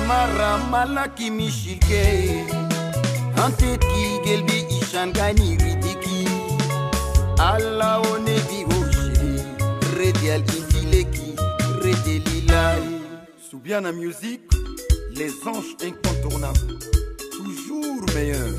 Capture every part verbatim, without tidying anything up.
Mara malaki mishike Anteti gelbi ishangani ridiki Alla one bihoshi Redial intileki Redelilai Soubiana Music, les anges incontournables Toujours meilleurs.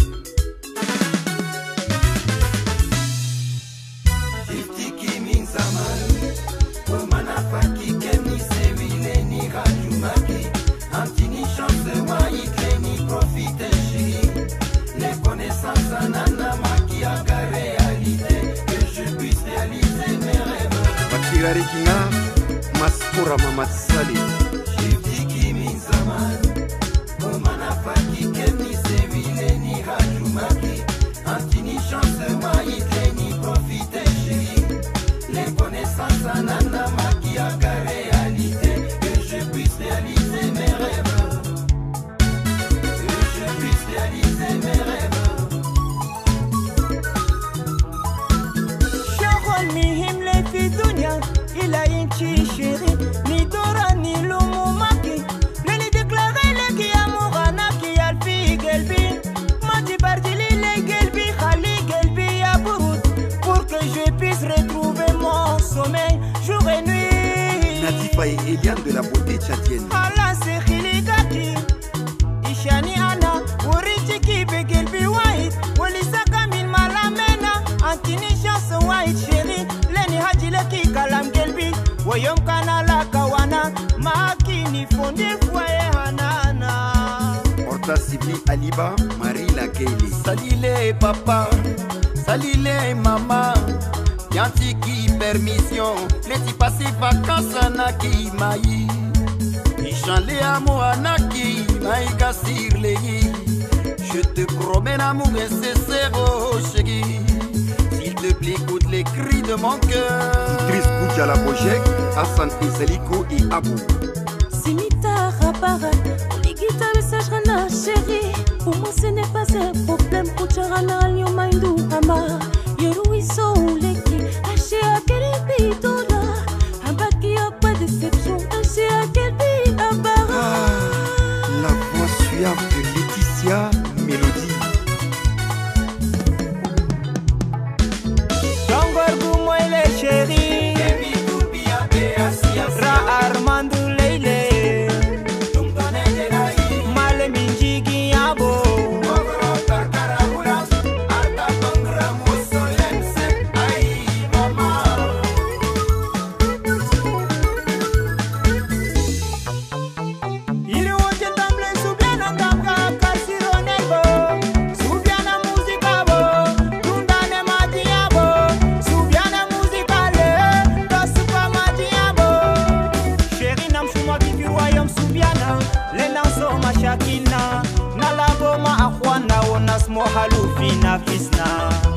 Jiftiki min zaman Omana faki kemi sewile ni rajumaki Antini chance wa ikleni profite chéri Les connaissances anana maki aga réalité Que je puisse réaliser mes rêves Bakirari Kinga, Maskora Mamad Saleh Jiftiki min zaman Omana faki kemi sewile ni rajumaki Antini chance wa ikleni profite chéri Les connaissances anana maki aga réalité Que je puisse réaliser mes rêves Que je puisse réaliser mes rêves Sharon mihim le fi dunya Il a une chi chérie Ni Dora ni Lumumaki Leni déclaré le ki amourana Ki alfi gelbi Mati partili le gelbi Khali gelbi aburut Pour que je puisse retrouver mon sommeil Jour et nuit Natifa et Eliane de la beauté tchadienne Allah se khiligaki Ishani ana Urichi kibe gelbi white Wolisaka min malamena Antini chance white chérie Leni hajile ki kalam gelbi Woyom kanala kawana Makini fondi fwaye hanana Horta Sibli Aliba, Marie Lakeili Salile papa, salile mama Yantiki permission, leti passer vacances anaki maï Ichanle amour anaki, maïga sirleyi Je te promets l'amour nécessaire oh chéri S'il te plaît écoute les cris de mon cœur Idriss Boudjala Bojek, Hassan Iseliko et Abou Simita Rapara, Ligita message Rana chérie Pour moi ce n'est pas un problème Pour Charana Lyomaindou Ama Yeruiso Leki Haché à quel bitola Abaki a pas de déception Haché à quel bit Abara ah, La voix suave de Laetitia Mélodie Tongorgu moile chérie Ra Armando Leile Male minjigi abo Iri wote tamble subiana ngabga kasironelbo Subiana muzikabo Tundane madiabo Subiana muzikale Kasupa madiabo Chéri nam shuma bibi royaume Subiana Lenanso mashakilna Nalaboma akhwana wonas mohalufina fisna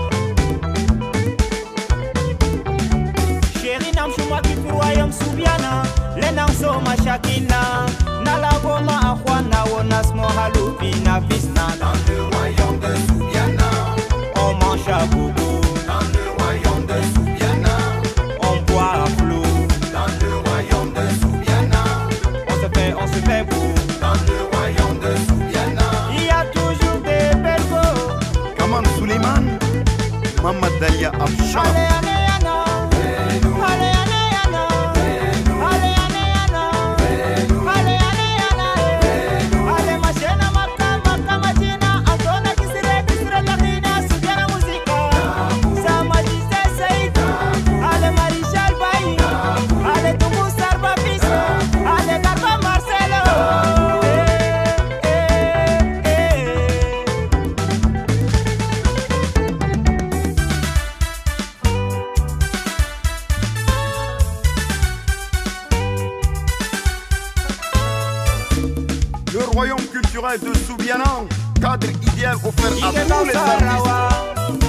Chéri nam shuma bibi royaume Subiana Lenanso mashakilna Nalaboma akhwana wonas mohalufina fisna Dans le royaume de Soubiana On mange à gogo Dans le royaume de Soubiana On boit à flot Dans le royaume de Soubiana On se fait, on se fait beau Dans le royaume de Soubiana Il y a toujours des belles go Kaman Suleiman Mamad Dalia Abshan Allez, allez, yana Allez, allez, yana Allez, allez, yana Allez, allez, yana Allez, machena, maka, maka, machina Antona, kisire, kisire, latina Subiana musica Sa majiste Saïd Allez, Marichal Bayi Allez, Tungu Sarba Fils Allez, Garba Marcelo Eh, eh, eh Le royaume culturel de Soubiana Cadre idéal offert à tous les artistes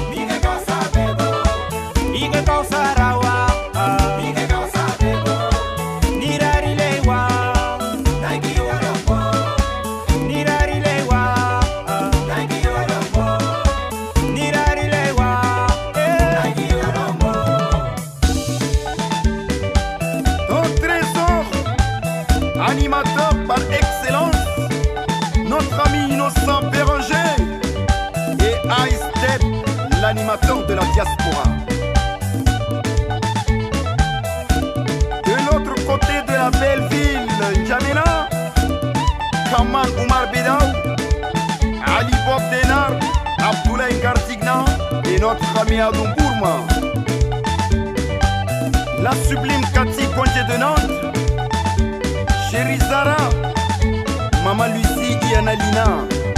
Ige kausa rawa Ige kausa bebo Nirari lewa Naiki warombo Nirari lewa Naiki warombo Nirari lewa Naiki warombo Ton trésor animateur par excellence, notre ami Innocent Béranger, et Ice Step, l'animateur de la diaspora. De l'autre côté de la belle ville, N'Djamena, Kamal Oumar Bedaou, Ali Bob Denar, Abdoulaye Gartigna et notre ami Adoum Bourma. La sublime Cathy Conje de Nantes, Chérie Zara, Maman Lucie et Annalina.